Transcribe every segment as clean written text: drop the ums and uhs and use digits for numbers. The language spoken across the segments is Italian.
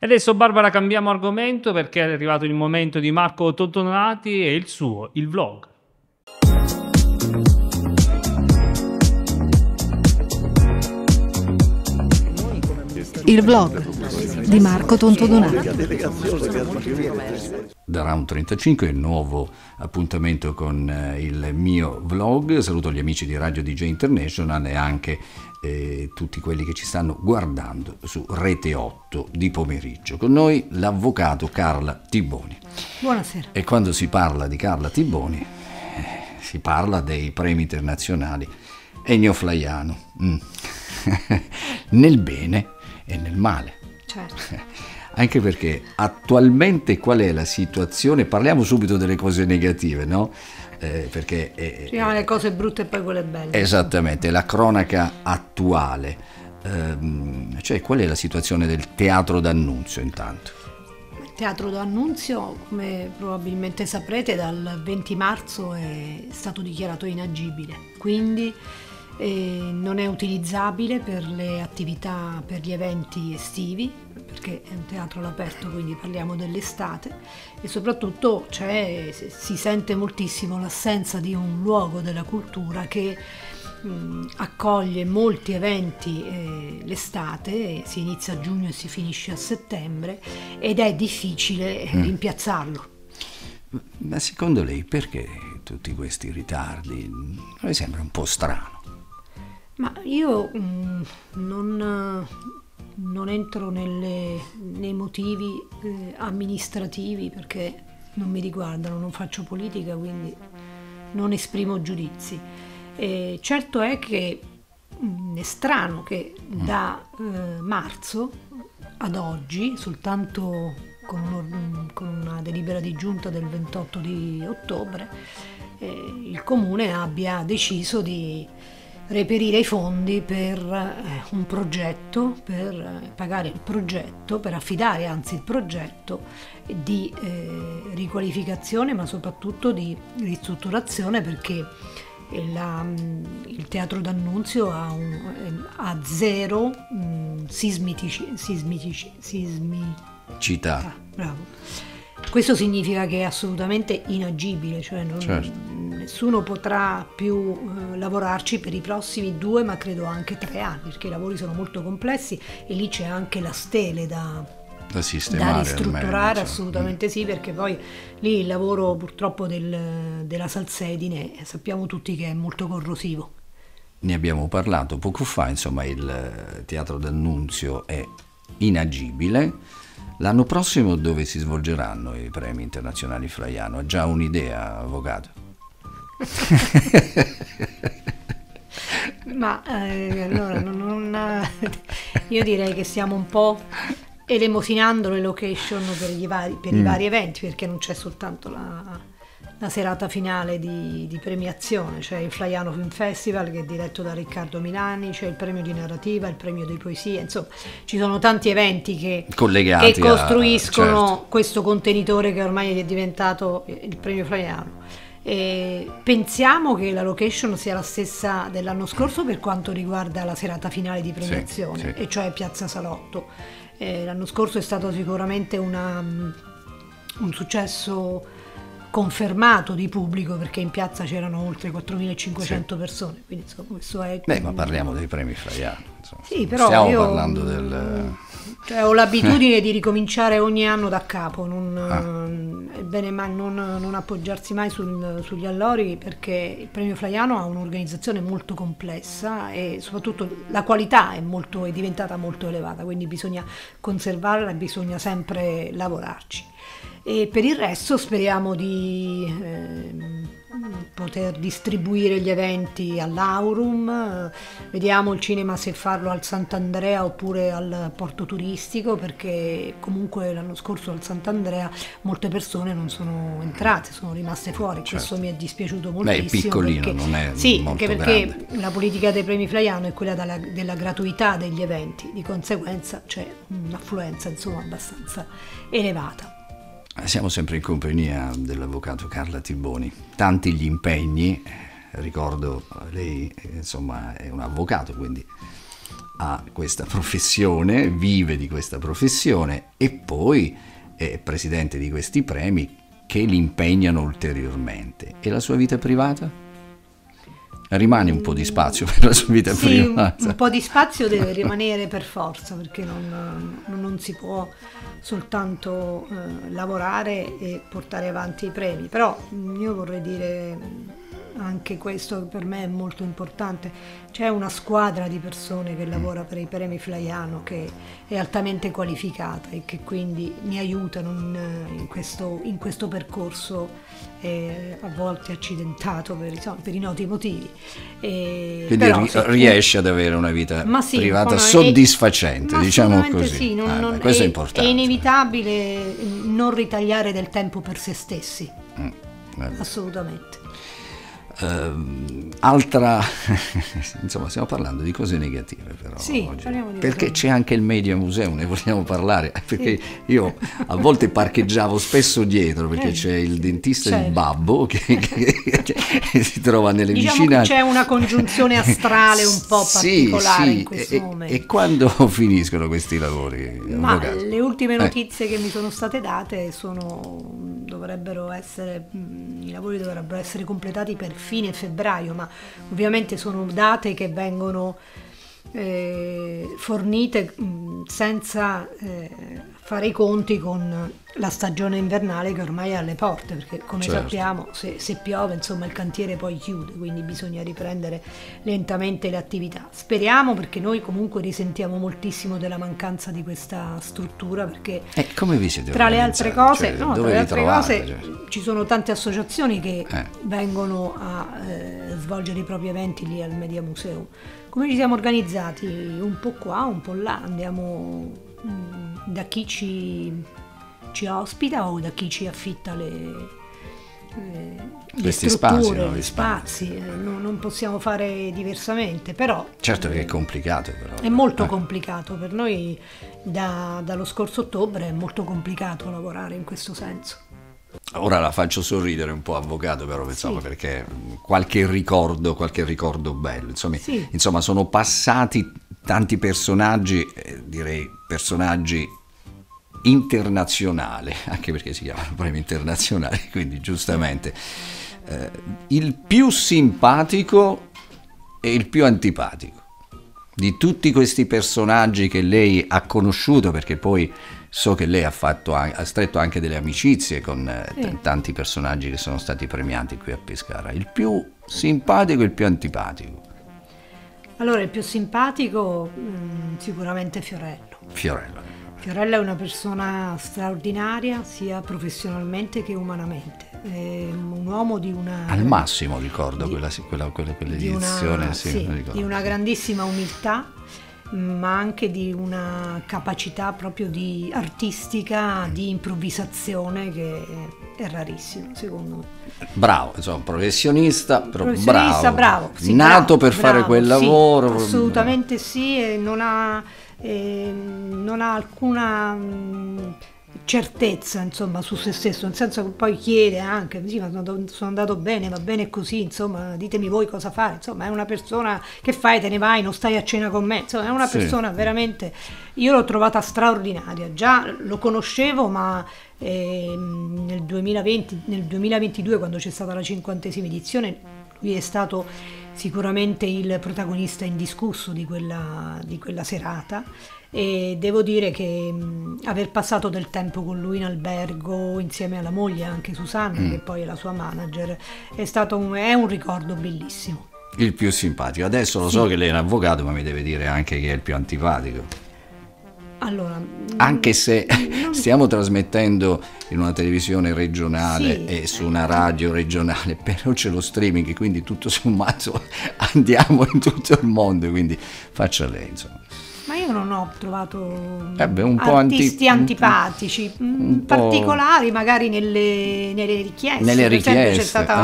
E adesso, Barbara, cambiamo argomento perché è arrivato il momento di Marco Tottonati e il suo, il vlog. Il vlog di Marco Tontodonato. Da Round 35, il nuovo appuntamento con il mio vlog. Saluto gli amici di Radio DJ International e anche tutti quelli che ci stanno guardando su Rete 8 di pomeriggio. Con noi l'avvocato Carla Tiboni. Buonasera. E quando si parla di Carla Tiboni si parla dei premi internazionali Ennio Flaiano, nel bene e nel male. Certo. Anche perché attualmente qual è la situazione? Parliamo subito delle cose negative, no? Perché Prima le cose brutte e poi quelle belle. Esattamente, la cronaca attuale. Cioè, qual è la situazione del Teatro d'Annunzio intanto? Il Teatro d'Annunzio, come probabilmente saprete, dal 20 marzo è stato dichiarato inagibile, quindi non è utilizzabile per le attività, per gli eventi estivi, perché è un teatro all'aperto, quindi parliamo dell'estate, e soprattutto si sente moltissimo l'assenza di un luogo della cultura che accoglie molti eventi l'estate, si inizia a giugno e si finisce a settembre, ed è difficile rimpiazzarlo. Ma secondo lei perché tutti questi ritardi? Mi sembra un po' strano. Ma io non entro nei motivi amministrativi, perché non mi riguardano, non faccio politica, quindi non esprimo giudizi. Certo è che è strano che da marzo ad oggi, soltanto con una delibera di giunta del 28 di ottobre, il Comune abbia deciso di reperire i fondi per un progetto, per pagare il progetto, per affidare anzi il progetto di riqualificazione, ma soprattutto di ristrutturazione, perché il Teatro d'Annunzio ha zero sismicità. Bravo. Questo significa che è assolutamente inagibile, cioè nessuno potrà più lavorarci per i prossimi 2, ma credo anche 3 anni, perché i lavori sono molto complessi e lì c'è anche la stele da sistemare, da ristrutturare, almeno, assolutamente sì, perché poi lì il lavoro purtroppo della salsedine sappiamo tutti che è molto corrosivo. Ne abbiamo parlato poco fa, insomma il Teatro d'Annunzio è inagibile. L'anno prossimo dove si svolgeranno i premi internazionali Flaiano? Ha già un'idea, avvocato? Ma allora io direi che stiamo un po' elemosinando le location per i vari eventi, perché non c'è soltanto la serata finale di premiazione, c'è il Flaiano Film Festival che è diretto da Riccardo Milani, c'è il premio di narrativa, il premio di poesia, insomma ci sono tanti eventi che costruiscono questo contenitore che ormai è diventato il premio Flaiano. Pensiamo che la location sia la stessa dell'anno scorso per quanto riguarda la serata finale di premiazione, e cioè Piazza Salotto. L'anno scorso è stato sicuramente un successo confermato di pubblico, perché in piazza c'erano oltre 4.500 persone, quindi insomma questo è... ma parliamo dei premi Flaiano, sì, però stiamo parlando del... Cioè, ho l'abitudine di ricominciare ogni anno da capo, è bene mai non appoggiarsi mai sugli allori, perché il premio Flaiano ha un'organizzazione molto complessa e soprattutto la qualità è diventata molto elevata, quindi bisogna conservarla e bisogna sempre lavorarci. E per il resto speriamo di poter distribuire gli eventi all'Aurum, vediamo il cinema se farlo al Sant'Andrea oppure al Porto Turistico, perché comunque l'anno scorso al Sant'Andrea molte persone non sono entrate, sono rimaste fuori. Questo mi è dispiaciuto moltissimo. È piccolino, perché, non è sì, molto anche perché grande. La politica dei premi Flaiano è quella della gratuità degli eventi, di conseguenza c'è un'affluenza insomma abbastanza elevata. Siamo sempre in compagnia dell'avvocato Carla Tiboni. Tanti gli impegni, ricordo lei insomma è un avvocato, quindi ha questa professione, vive di questa professione e poi è presidente di questi premi che li impegnano ulteriormente. E la sua vita privata? Rimane un po' di spazio per la sua vita privata? Un po' di spazio deve rimanere per forza, perché non si può soltanto lavorare e portare avanti i premi. Però io vorrei dire anche questo, che per me è molto importante: c'è una squadra di persone che lavora per i premi Flaiano, che è altamente qualificata e che quindi mi aiutano in questo percorso a volte accidentato per i noti motivi. Quindi però, riesce ad avere una vita privata soddisfacente, diciamo così. Sì, questo è importante. È inevitabile non ritagliare del tempo per se stessi, assolutamente. Altra insomma, stiamo parlando di cose negative, però sì, oggi, parliamo di perché cose. c'è anche il Media Museum, ne vogliamo parlare, perché io a volte parcheggiavo spesso dietro, perché c'è il dentista certo. di Babbo che si trova nelle diciamo vicinanze. Che c'è una congiunzione astrale un po' particolare in questo momento. E quando finiscono questi lavori? Ma le ultime notizie che mi sono state date i lavori dovrebbero essere completati per fine febbraio, ma ovviamente sono date che vengono fornite senza fare i conti con la stagione invernale che ormai è alle porte, perché come sappiamo se piove insomma il cantiere poi chiude, quindi bisogna riprendere lentamente le attività. Speriamo, perché noi comunque risentiamo moltissimo della mancanza di questa struttura, perché come vi siete tra le altre cose, trovate? Ci sono tante associazioni che vengono a svolgere i propri eventi lì al Media Museum. Come ci siamo organizzati? Un po' qua, un po' là, andiamo da chi ci ospita o da chi ci affitta le strutture, gli spazi. Non possiamo fare diversamente, però certo che è complicato, però è molto complicato per noi. Dallo scorso ottobre è molto complicato lavorare in questo senso. Ora la faccio sorridere un po', avvocato, però insomma, perché qualche ricordo bello, insomma sono passati tanti personaggi, direi personaggi internazionali, anche perché si chiamano premi internazionali, quindi giustamente il più simpatico e il più antipatico di tutti questi personaggi che lei ha conosciuto, perché poi so che lei ha stretto anche delle amicizie con tanti personaggi che sono stati premiati qui a Pescara. Il più simpatico e il più antipatico? Allora, il più simpatico sicuramente Fiorello è una persona straordinaria, sia professionalmente che umanamente. È un uomo di una... Al massimo ricordo quell'edizione, di una grandissima umiltà, ma anche di una capacità proprio artistica, di improvvisazione, che è rarissima, secondo me. Bravo, insomma, professionista bravo, sì, nato per fare quel lavoro. Assolutamente sì, e non ha alcuna certezza, insomma, su se stesso, nel senso che poi chiede anche, sì, ma sono andato bene, va bene così, insomma, ditemi voi cosa fare, insomma, è una persona che fai, te ne vai, non stai a cena con me, insomma, è una persona veramente, io l'ho trovata straordinaria, già lo conoscevo, ma nel 2022, quando c'è stata la 50esima edizione, lui è stato sicuramente il protagonista indiscusso di quella serata, e devo dire che aver passato del tempo con lui in albergo insieme alla moglie, anche Susanna, che poi è la sua manager, è un ricordo bellissimo. Il più simpatico. Adesso lo so che lei è un avvocato, ma mi deve dire anche chi è il più antipatico. Allora, anche se stiamo trasmettendo in una televisione regionale e su una radio regionale, però c'è lo streaming, quindi tutto sommato andiamo in tutto il mondo, quindi faccia lei, insomma. Ma io non ho trovato un po' artisti antipatici, particolari magari nelle richieste. Nelle richieste. C'è stata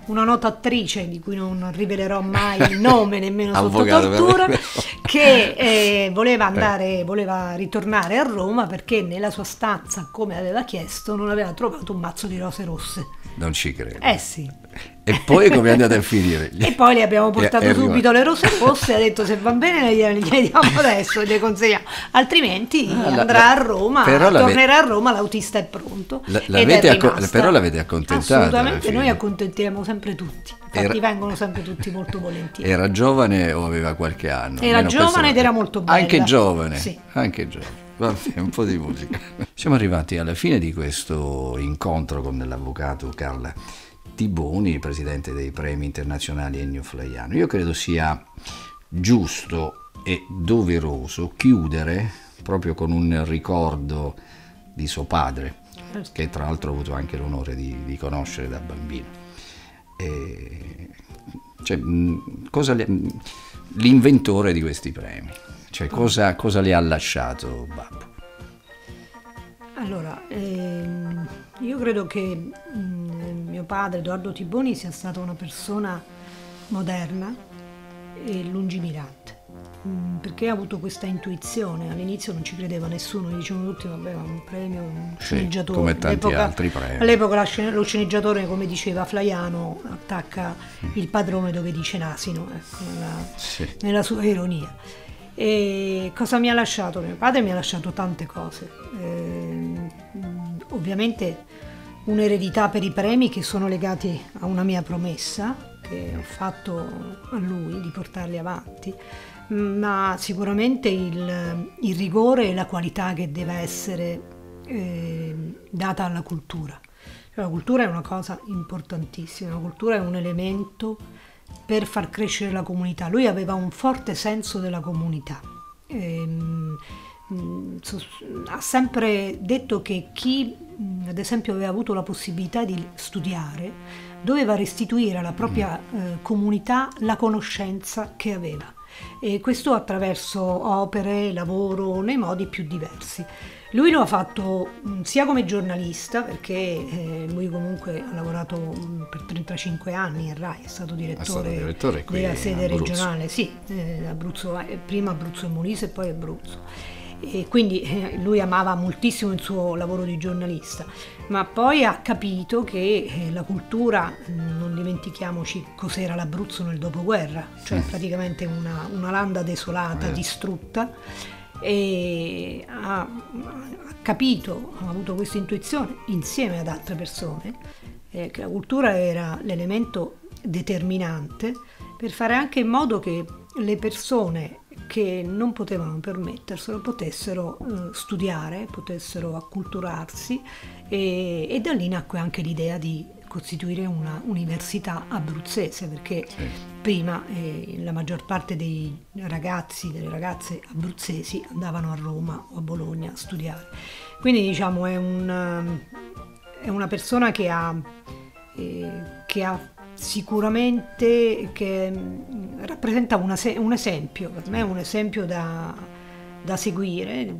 una nota attrice di cui non rivelerò mai il nome nemmeno sotto Avvocato, tortura, però. che voleva ritornare a Roma perché nella sua stanza, come aveva chiesto, non aveva trovato un mazzo di rose rosse. Non ci credo. Sì. E poi come è andata a finire? E poi le abbiamo portato È arrivato. subito le rose rosse, ha detto se va bene gliele diamo adesso, le consigliamo, altrimenti andrà a Roma, tornerà a Roma, l'autista è pronto. Però l'avete accontentata. Assolutamente, noi accontentiamo sempre tutti, infatti vengono sempre tutti molto volentieri. Era giovane o aveva qualche anno? Era giovane ed era molto bella. Anche giovane? Sì. Anche giovane. Va bene, un po' di musica. Siamo arrivati alla fine di questo incontro con l'avvocato Carla Tiboni, presidente dei premi internazionali Ennio Flaiano. Io credo sia giusto e doveroso chiudere proprio con un ricordo di suo padre, che tra l'altro ho avuto anche l'onore di conoscere da bambino. L'inventore di questi premi, cioè cosa le ha lasciato Babbo? Allora, io credo che mio padre Edoardo Tiboni sia stata una persona moderna e lungimirante, perché ha avuto questa intuizione. All'inizio non ci credeva nessuno, dicevano tutti vabbè, un premio, un sceneggiatore. Come tanti altri premi. All'epoca lo sceneggiatore, come diceva Flaiano, attacca il padrone dove dice Nasino, nella sua ironia. E cosa mi ha lasciato? Mio padre mi ha lasciato tante cose, ovviamente un'eredità per i premi che sono legati a una mia promessa che ho fatto a lui di portarli avanti, ma sicuramente il rigore e la qualità che deve essere data alla cultura. Cioè, la cultura è una cosa importantissima, la cultura è un elemento per far crescere la comunità. Lui aveva un forte senso della comunità. Ha sempre detto che chi, ad esempio, aveva avuto la possibilità di studiare doveva restituire alla propria comunità la conoscenza che aveva, e questo attraverso opere, lavoro, nei modi più diversi. Lui lo ha fatto sia come giornalista, perché lui comunque ha lavorato per 35 anni in Rai, è stato direttore della sede regionale, sì, Abruzzo, prima Abruzzo e Molise e poi Abruzzo. E quindi lui amava moltissimo il suo lavoro di giornalista, ma poi ha capito che la cultura, non dimentichiamoci cos'era l'Abruzzo nel dopoguerra, cioè praticamente una landa desolata, distrutta, e ha capito, ha avuto questa intuizione insieme ad altre persone che la cultura era l'elemento determinante per fare anche in modo che le persone che non potevano permetterselo potessero studiare, potessero acculturarsi, e da lì nacque anche l'idea di costituire una università abruzzese, perché prima la maggior parte dei ragazzi, delle ragazze abruzzesi andavano a Roma o a Bologna a studiare. Quindi diciamo è una persona che ha sicuramente, che rappresenta un esempio, per me è un esempio da seguire,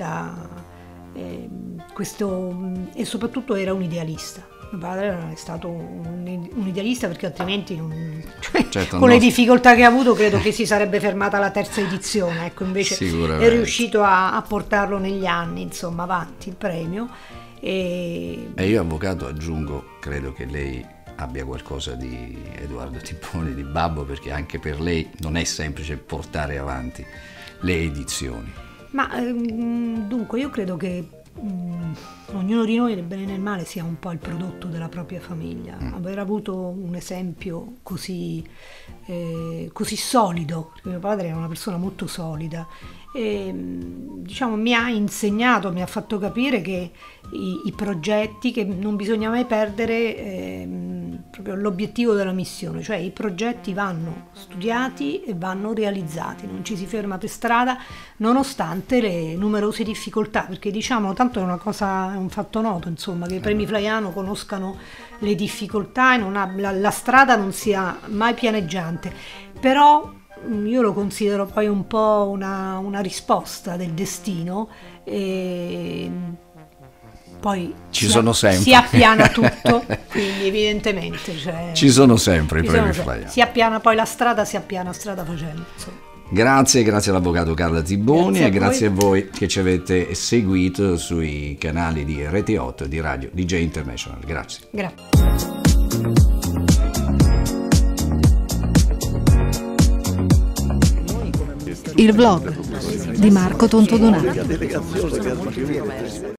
e soprattutto era un idealista. Mio padre è stato un idealista, perché altrimenti con le difficoltà che ha avuto credo che si sarebbe fermata alla terza edizione, ecco, invece è riuscito a portarlo negli anni, insomma, avanti il premio. E io, avvocato, aggiungo, credo che lei abbia qualcosa di Edoardo Tiboni, di Babbo, perché anche per lei non è semplice portare avanti le edizioni. Ma dunque io credo che ognuno di noi, nel bene e nel male, sia un po' il prodotto della propria famiglia. Aver avuto un esempio così solido, perché mio padre era una persona molto solida, e diciamo mi ha insegnato, mi ha fatto capire che i progetti, che non bisogna mai perdere proprio l'obiettivo della missione, cioè i progetti vanno studiati e vanno realizzati, non ci si ferma per strada nonostante le numerose difficoltà, perché diciamo tanto è un fatto noto, insomma, che i premi Flaiano conoscano le difficoltà e la strada non sia mai pianeggiante, però io lo considero poi un po' una risposta del destino, poi sono sempre. Si appiana tutto, quindi evidentemente ci sono sempre i premi Flaiano. Si appiana poi la strada, si appiana strada facendo, insomma. Grazie all'avvocato Carla Ziboni e grazie a voi che ci avete seguito sui canali di Rete 8 di Radio DJ International. Grazie. Il vlog di Marco Tonto Donato.